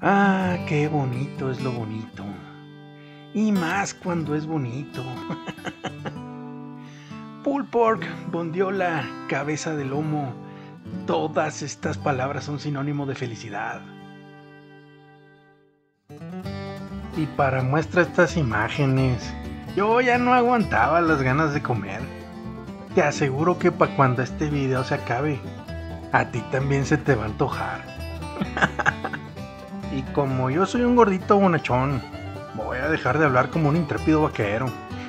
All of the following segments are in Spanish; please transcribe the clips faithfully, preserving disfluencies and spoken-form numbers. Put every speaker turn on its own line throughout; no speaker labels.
Ah, qué bonito es lo bonito. Y más cuando es bonito. Pulled pork, bondiola, cabeza de lomo. Todas estas palabras son sinónimo de felicidad. Y para muestra estas imágenes, yo ya no aguantaba las ganas de comer. Te aseguro que para cuando este video se acabe, a ti también se te va a antojar. Y como yo soy un gordito bonachón, voy a dejar de hablar como un intrépido vaquero.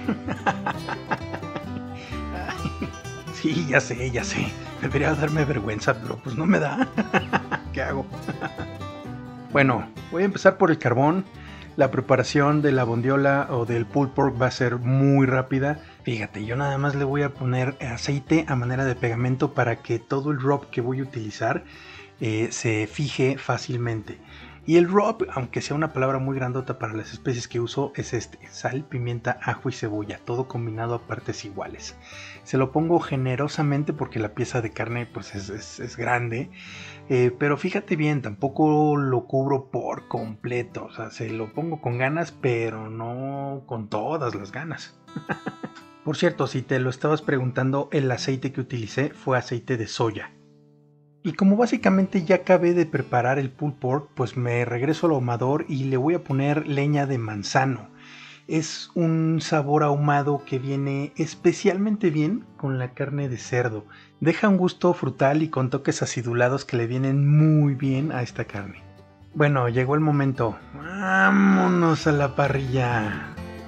Sí, ya sé, ya sé. Debería darme vergüenza, pero pues no me da. ¿Qué hago? Bueno, voy a empezar por el carbón. La preparación de la bondiola o del pulled pork va a ser muy rápida. Fíjate, yo nada más le voy a poner aceite a manera de pegamento para que todo el rub que voy a utilizar eh, se fije fácilmente. Y el rub, aunque sea una palabra muy grandota para las especies que uso, es este: sal, pimienta, ajo y cebolla, todo combinado a partes iguales. Se lo pongo generosamente porque la pieza de carne pues es, es, es grande, eh, pero fíjate bien, tampoco lo cubro por completo. O sea, se lo pongo con ganas, pero no con todas las ganas. Por cierto, si te lo estabas preguntando, el aceite que utilicé fue aceite de soya. Y como básicamente ya acabé de preparar el pulled pork, pues me regreso al ahumador y le voy a poner leña de manzano. Es un sabor ahumado que viene especialmente bien con la carne de cerdo. Deja un gusto frutal y con toques acidulados que le vienen muy bien a esta carne. Bueno, llegó el momento. ¡Vámonos a la parrilla!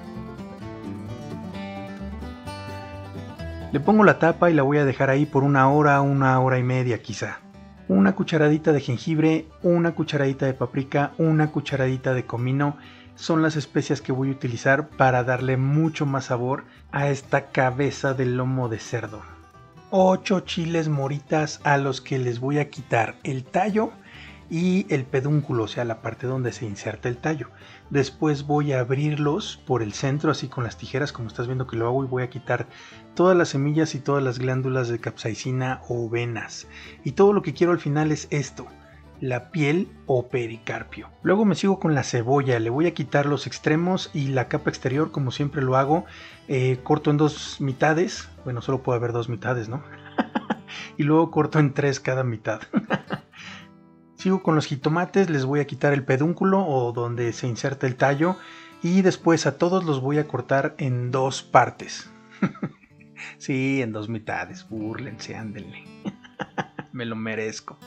Le pongo la tapa y la voy a dejar ahí por una hora, una hora y media quizá. Una cucharadita de jengibre, una cucharadita de paprika, una cucharadita de comino son las especias que voy a utilizar para darle mucho más sabor a esta cabeza de lomo de cerdo. ocho chiles moritas a los que les voy a quitar el tallo y el pedúnculo, o sea, la parte donde se inserta el tallo. Después voy a abrirlos por el centro, así con las tijeras, como estás viendo que lo hago, y voy a quitar todas las semillas y todas las glándulas de capsaicina o venas. Y todo lo que quiero al final es esto: la piel o pericarpio. Luego me sigo con la cebolla. Le voy a quitar los extremos y la capa exterior, como siempre lo hago. Eh, corto en dos mitades. Bueno, solo puede haber dos mitades, ¿no? Y luego corto en tres cada mitad. Sigo con los jitomates, les voy a quitar el pedúnculo o donde se inserta el tallo, y después a todos los voy a cortar en dos partes. Sí, en dos mitades, búrlense, ándenle. Me lo merezco.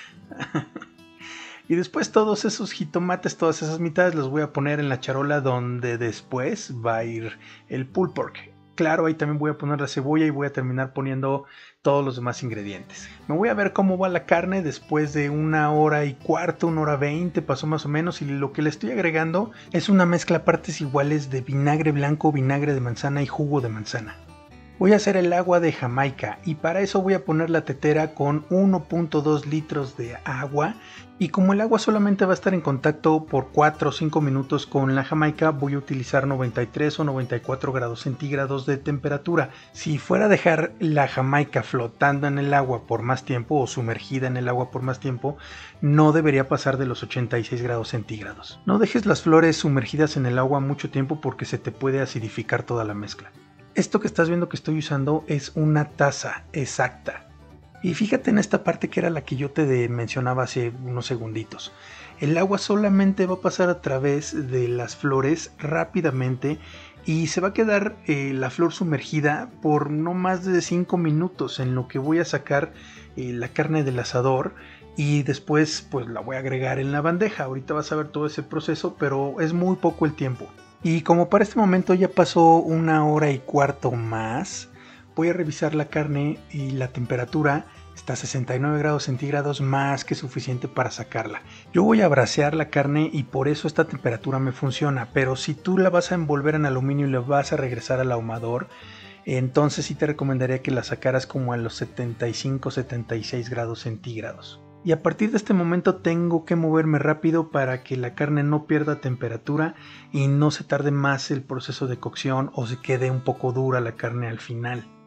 Y después todos esos jitomates, todas esas mitades, los voy a poner en la charola donde después va a ir el pulled pork. Claro, ahí también voy a poner la cebolla y voy a terminar poniendo todos los demás ingredientes. Me voy a ver cómo va la carne después de una hora y cuarto, una hora veinte pasó más o menos, y lo que le estoy agregando es una mezcla a partes iguales de vinagre blanco, vinagre de manzana y jugo de manzana. Voy a hacer el agua de Jamaica y para eso voy a poner la tetera con uno punto dos litros de agua, y como el agua solamente va a estar en contacto por cuatro o cinco minutos con la Jamaica, voy a utilizar noventa y tres o noventa y cuatro grados centígrados de temperatura. Si fuera a dejar la Jamaica flotando en el agua por más tiempo o sumergida en el agua por más tiempo, no debería pasar de los ochenta y seis grados centígrados. No dejes las flores sumergidas en el agua mucho tiempo porque se te puede acidificar toda la mezcla. Esto que estás viendo que estoy usando es una taza exacta. Y fíjate en esta parte que era la que yo te mencionaba hace unos segunditos. El agua solamente va a pasar a través de las flores rápidamente y se va a quedar eh, la flor sumergida por no más de cinco minutos, en lo que voy a sacar eh, la carne del asador y después pues la voy a agregar en la bandeja. Ahorita vas a ver todo ese proceso, pero es muy poco el tiempo. Y como para este momento ya pasó una hora y cuarto más, voy a revisar la carne y la temperatura está a sesenta y nueve grados centígrados, más que suficiente para sacarla. Yo voy a brasear la carne y por eso esta temperatura me funciona, pero si tú la vas a envolver en aluminio y la vas a regresar al ahumador, entonces sí te recomendaría que la sacaras como a los setenta y cinco a setenta y seis grados centígrados. Y a partir de este momento tengo que moverme rápido para que la carne no pierda temperatura y no se tarde más el proceso de cocción o se quede un poco dura la carne al final.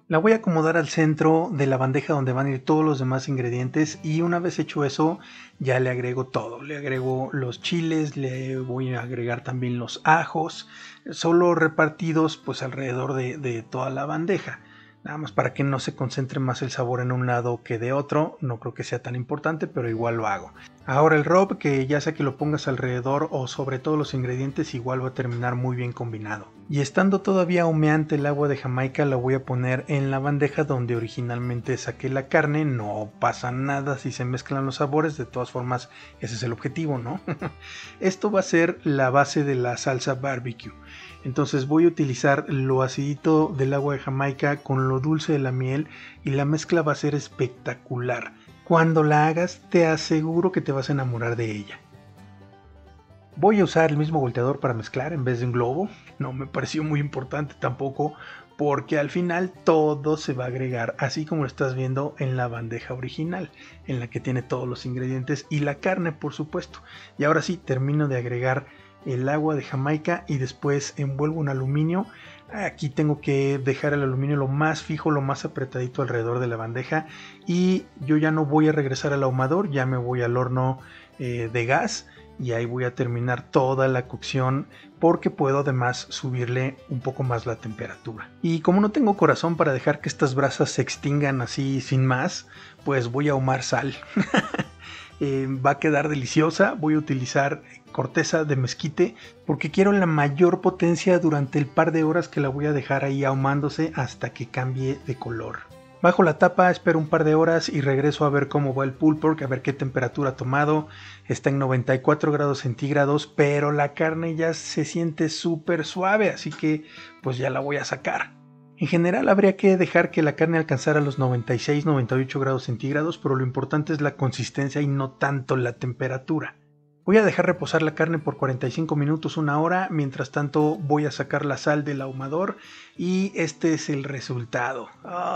La voy a acomodar al centro de la bandeja donde van a ir todos los demás ingredientes y una vez hecho eso ya le agrego todo. Le agrego los chiles, le voy a agregar también los ajos, solo repartidos pues alrededor de, de toda la bandeja. Nada más para que no se concentre más el sabor en un lado que de otro, no creo que sea tan importante, pero igual lo hago. Ahora el rub, que ya sea que lo pongas alrededor o sobre todos los ingredientes, igual va a terminar muy bien combinado. Y estando todavía humeante el agua de Jamaica, la voy a poner en la bandeja donde originalmente saqué la carne. No pasa nada si se mezclan los sabores, de todas formas ese es el objetivo, ¿no? Esto va a ser la base de la salsa barbecue. Entonces voy a utilizar lo acidito del agua de Jamaica con lo dulce de la miel y la mezcla va a ser espectacular. Cuando la hagas te aseguro que te vas a enamorar de ella. Voy a usar el mismo volteador para mezclar en vez de un globo. No me pareció muy importante tampoco porque al final todo se va a agregar así como lo estás viendo en la bandeja original, en la que tiene todos los ingredientes y la carne por supuesto. Y ahora sí termino de agregar el agua de Jamaica y después envuelvo un aluminio. Aquí tengo que dejar el aluminio lo más fijo, lo más apretadito alrededor de la bandeja y yo ya no voy a regresar al ahumador, ya me voy al horno eh, de gas y ahí voy a terminar toda la cocción porque puedo además subirle un poco más la temperatura. Y como no tengo corazón para dejar que estas brasas se extingan así sin más, pues voy a ahumar sal. Eh, va a quedar deliciosa. Voy a utilizar corteza de mezquite porque quiero la mayor potencia durante el par de horas que la voy a dejar ahí ahumándose hasta que cambie de color. Bajo la tapa, espero un par de horas y regreso a ver cómo va el pulled pork, a ver qué temperatura ha tomado. Está en noventa y cuatro grados centígrados, pero la carne ya se siente súper suave, así que pues ya la voy a sacar. En general habría que dejar que la carne alcanzara los noventa y seis a noventa y ocho grados centígrados, pero lo importante es la consistencia y no tanto la temperatura. Voy a dejar reposar la carne por cuarenta y cinco minutos, una hora, mientras tanto voy a sacar la sal del ahumador y este es el resultado.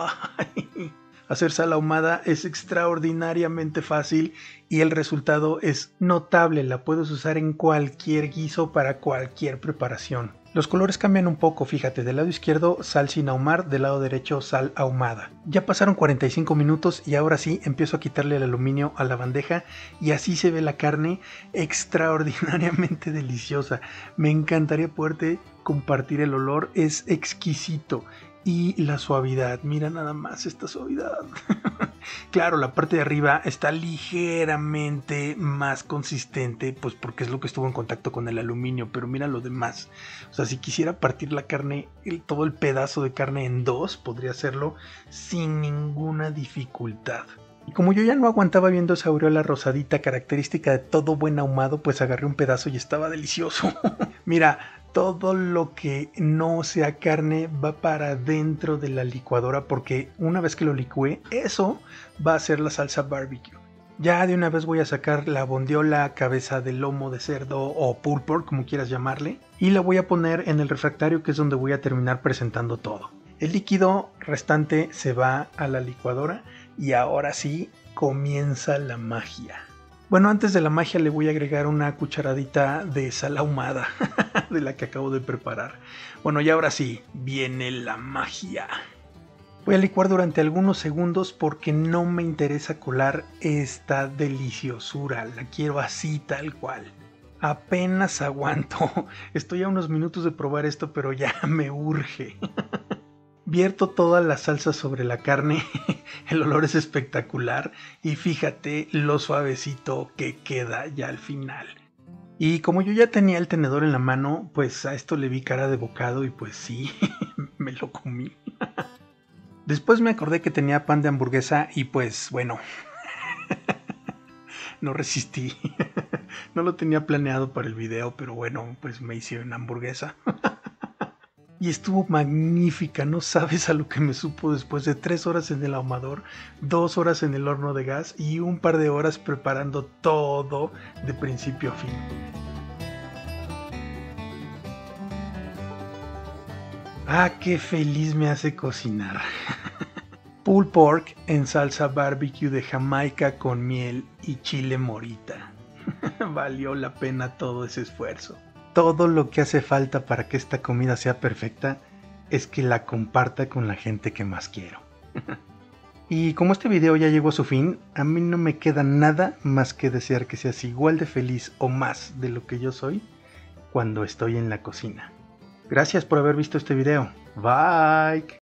¡Ay! Hacer sal ahumada es extraordinariamente fácil y el resultado es notable, la puedes usar en cualquier guiso para cualquier preparación. Los colores cambian un poco, fíjate, del lado izquierdo sal sin ahumar, del lado derecho sal ahumada. Ya pasaron cuarenta y cinco minutos y ahora sí empiezo a quitarle el aluminio a la bandeja y así se ve la carne extraordinariamente deliciosa. Me encantaría poderte compartir el olor, es exquisito. Y la suavidad, mira nada más esta suavidad. Claro, la parte de arriba está ligeramente más consistente, pues porque es lo que estuvo en contacto con el aluminio, pero mira lo demás. O sea, si quisiera partir la carne, el, todo el pedazo de carne en dos, podría hacerlo sin ninguna dificultad. Y como yo ya no aguantaba viendo esa aureola rosadita característica de todo buen ahumado, pues agarré un pedazo y estaba delicioso. Mira, todo lo que no sea carne va para dentro de la licuadora porque una vez que lo licúe, eso va a ser la salsa barbecue. Ya de una vez voy a sacar la bondiola, cabeza de lomo de cerdo o pulled pork, como quieras llamarle, y la voy a poner en el refractario, que es donde voy a terminar presentando todo. El líquido restante se va a la licuadora y ahora sí comienza la magia. Bueno, antes de la magia le voy a agregar una cucharadita de sal ahumada de la que acabo de preparar. Bueno, y ahora sí, viene la magia. Voy a licuar durante algunos segundos porque no me interesa colar esta deliciosura. La quiero así tal cual. Apenas aguanto. Estoy a unos minutos de probar esto, pero ya me urge. Vierto toda la salsa sobre la carne, el olor es espectacular y fíjate lo suavecito que queda ya al final. Y como yo ya tenía el tenedor en la mano, pues a esto le vi cara de bocado y pues sí, me lo comí. Después me acordé que tenía pan de hamburguesa y pues bueno, no resistí. No lo tenía planeado para el video, pero bueno, pues me hice una hamburguesa. Y estuvo magnífica, no sabes a lo que me supo después de tres horas en el ahumador, dos horas en el horno de gas y un par de horas preparando todo de principio a fin. Ah, qué feliz me hace cocinar. Pulled pork en salsa barbecue de Jamaica con miel y chile morita. Valió la pena todo ese esfuerzo. Todo lo que hace falta para que esta comida sea perfecta es que la comparta con la gente que más quiero. Y como este video ya llegó a su fin, a mí no me queda nada más que desear que seas igual de feliz o más de lo que yo soy cuando estoy en la cocina. Gracias por haber visto este video. Bye.